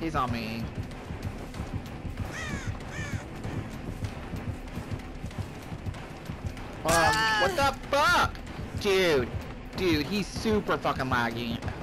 He's on me. What the fuck? Dude, he's super fucking laggy.